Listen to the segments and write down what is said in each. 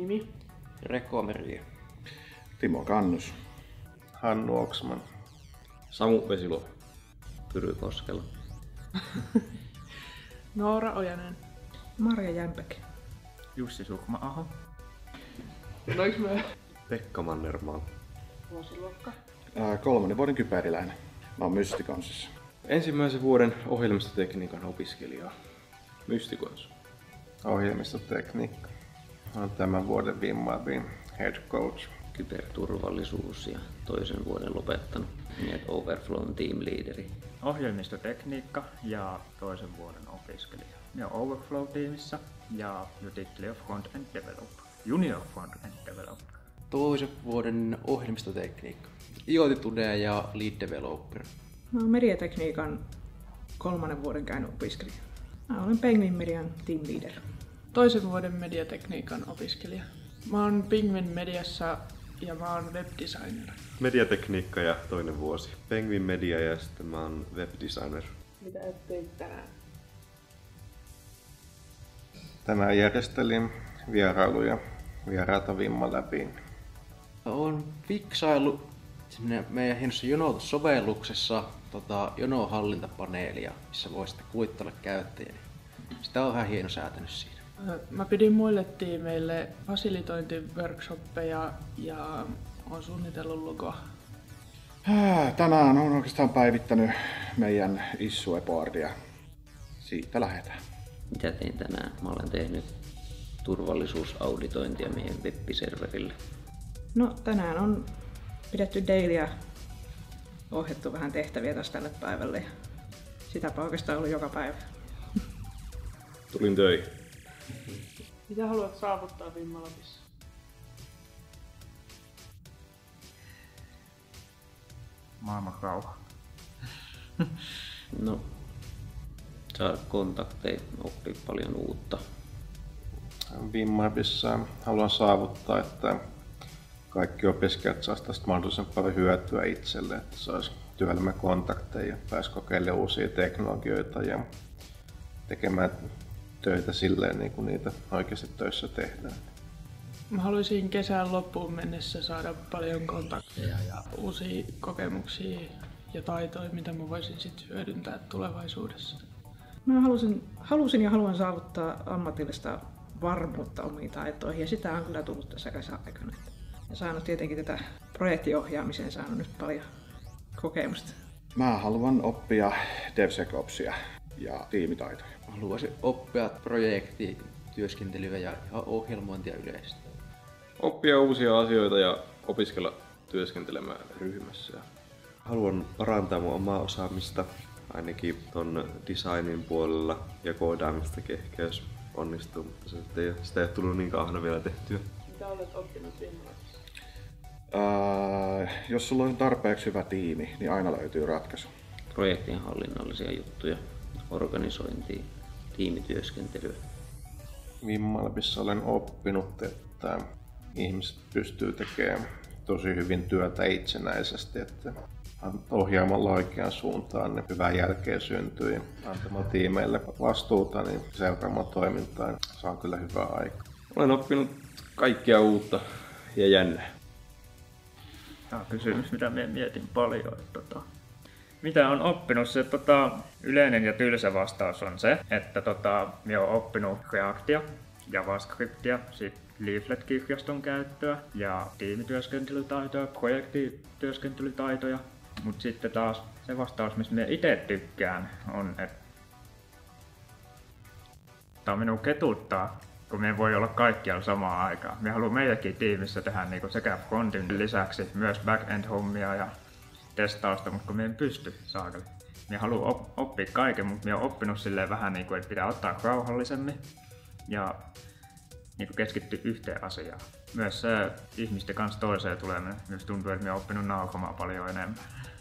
Nimi? Reko Meri. Timo Kannus. Hannu Oksman. Samu Vesilo. Pyry Koskela. Noora Ojanen. Marja Jämpek. Jussi Sukma-aho. Oliko me? Pekka Mannermaa. Vuosiluokka. 3. vuoden kypäriläinen. Mä oon Mysticonsissa. Ensimmäisen vuoden ohjelmistotekniikan opiskelijaa. Mysticons. Ohjelmistotekniikka. Olen tämän vuoden Wimmabin head coach. Kyberturvallisuus ja toisen vuoden lopettanut. Net Overflown team leaderi. Ohjelmistotekniikka ja toisen vuoden opiskelija. Ne on Overflow-tiimissä ja jo titteli of Front-End Developer. Junior Front-End Developer. Toisen vuoden ohjelmistotekniikka. IoT-tundeja ja lead developer. Mä oon mediatekniikan 3. vuoden käynyt opiskelija. Mä olen Penguin Median team leader. Toisen vuoden mediatekniikan opiskelija. Mä oon Penguin Mediassa ja mä oon webdesigner. Mediatekniikka ja toinen vuosi. Penguin Media ja sitten mä oon webdesigner. Mitä et teit tänään? Tänään järjestelin vierailuja vieraita Vimma läpi. Oon fiksailu meidän hienossa jonotussovelluksessa jonohallintapaneelia, missä voi sitten kuvittella käyttäjiä. Sitä on vähän hieno säätänyt siinä. Mä pidin muille tiimeille fasilitointiworkshoppeja ja oon suunnitellut logoa. Tänään on oikeastaan päivittänyt meidän issueboardia. Siitä lähdetään. Mitä tein tänään? Mä olen tehnyt turvallisuusauditointia meidän web-serverille. No tänään on pidetty dailyä, ohjattu vähän tehtäviä taas tälle päivälle. Sitäpä oikeastaan ollut joka päivä. Tulin töihin. Mitä haluat saavuttaa Vimmalabissa? Maailman rauha. No, saada kontakteja, oppii paljon uutta. Wimmabissa haluan saavuttaa, että kaikki opiskelijat saisivat tästä mahdollisimman paljon hyötyä itselle, että saisi työelämän kontakteja ja pääsi kokeilemaan uusia teknologioita ja tekemään töitä silleen, niin kuin niitä oikeasti töissä tehdään. Mä haluaisin kesän loppuun mennessä saada paljon kontakteja ja uusia kokemuksia ja taitoja, mitä mä voisin sitten hyödyntää tulevaisuudessa. Mä halusin ja haluan saavuttaa ammatillista varmuutta omiin taitoihin ja sitä on kyllä tullut tässä kesän aikana. Ja saanut tietenkin tätä projektiohjaamiseen saanut nyt paljon kokemusta. Mä haluan oppia DevSecOpsia ja tiimitaitoja. Haluaisin oppia projektityöskentelyä ja ohjelmointia yleisesti. Oppia uusia asioita ja opiskella työskentelemään ryhmässä. Haluan parantaa mun omaa osaamista, ainakin ton designin puolella ja koodaamistakin ehkä jos onnistuu, mutta sitä ei ole tullut niin kauhana vielä tehtyä. Mitä olet oppinut Vimmalabissa? Jos sulla on tarpeeksi hyvä tiimi, niin aina löytyy ratkaisu. Projektin hallinnollisia juttuja, organisointia, tiimityöskentelyä. Vimmalabissa olen oppinut, että ihmiset pystyy tekemään tosi hyvin työtä itsenäisesti, että ohjaamalla oikeaan suuntaan niin hyvää jälkeä syntyy. Antamalla tiimeille vastuuta, niin seuraamalla toimintaan saa kyllä hyvää aikaa. Olen oppinut kaikkea uutta ja jännää. Tämä on kysymys, mitä minä mietin paljon. Mitä on oppinut? Se yleinen ja tylsä vastaus on se, että minä olen oppinut Reactia, JavaScriptia, Leaflet-kirjaston käyttöä ja tiimityöskentelytaitoja, projektityöskentelytaitoja. Mutta sitten taas se vastaus, mistä minä itse tykkään, on, että tämä minua ketuttaa, kun me voi olla kaikkialla samaan aikaan. Me haluan meidänkin tiimissä tehdä niinku sekä frontin lisäksi myös back-end-hommia ja testausta, mutta kun me en pysty saakeli. Me haluan oppia kaiken, mutta me olen oppinut silleen vähän niin kuin, että pitää ottaa rauhallisemmin ja niin kuin keskittyä yhteen asiaan. Myös se ihmisten kanssa toiseen tuleminen. Myös tuntuu, että me olen oppinut nauramaan paljon enemmän.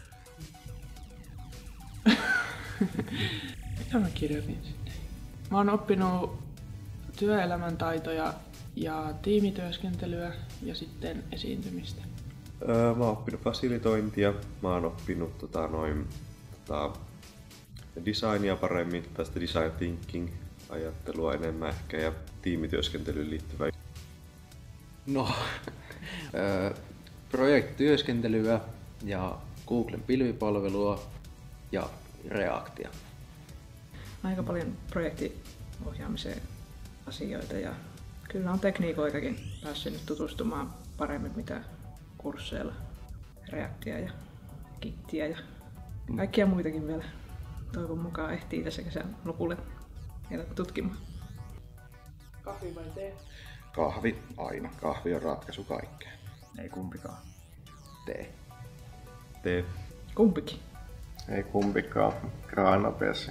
Mitä mä kirjoitin sinne? Mä oon oppinut työelämän taitoja ja tiimityöskentelyä ja sitten esiintymistä. Mä oon oppinut fasilitointia, mä oon oppinut designia paremmin, tästä design thinking ajattelua enemmän ehkä ja tiimityöskentelyyn liittyvää. No, projektityöskentelyä ja Googlen pilvipalvelua ja Reactia. Aika paljon projektiohjaamiseen asioita ja kyllä on tekniikoitakin päässyt nyt tutustumaan paremmin mitä kursseilla. Reactia ja Gittiä ja kaikkia muitakin vielä. Toivon mukaan ehtii tässä kesän lopulle vielä tutkimaan. Kahvi vai tee? Kahvi aina. Kahvi on ratkaisu kaikkeen. Ei kumpikaan. Tee. Tee. Kumpikin. Ei kumpikaan. Kraanapesi.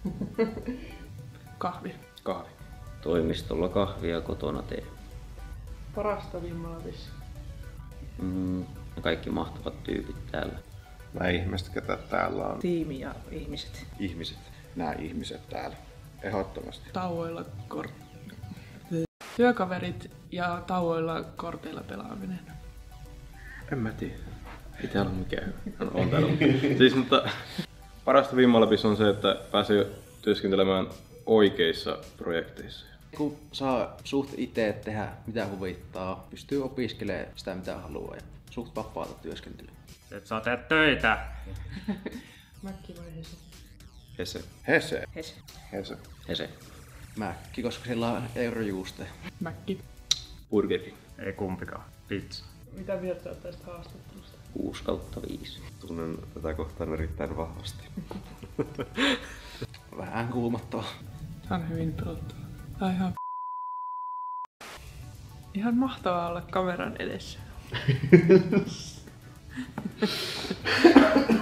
Kahvi. Kahvi. Toimistolla kahvia, kotona tee. Parasta vimmalla vissi. Kaikki mahtavat tyypit täällä. Nämä ihmiset, ketä täällä on. Tiimi ja ihmiset. Ihmiset. Nämä ihmiset täällä. Ehdottomasti. Tauoilla työkaverit ja tauoilla korteilla pelaaminen. En mä tiedä. Ei täällä ole mikään hyvä. On täällä. Siis, mutta parasta Vimmalabissa on se, että pääsee työskentelemään oikeissa projekteissa. Kun saa suht itse tehdä mitä huvittaa, pystyy opiskelemaan sitä mitä haluaa ja suht vapaata työskentelyä. Et saa tehdä töitä. Mäkki vai Hese? Hese. Hese. Hese. Hese. Hese. Mäkki, koska siellä on eurojuuste. Mäkki. Burger King. Ei kumpikaan. Pizza. Mitä mieltä sä oot tästä haastattelusta? 6/5. Tunnen tätä kohtaan erittäin vahvasti. Vähän kuumottava. Tää on hyvin pelottava. Tää on ihan mahtavaa olla kameran edessä.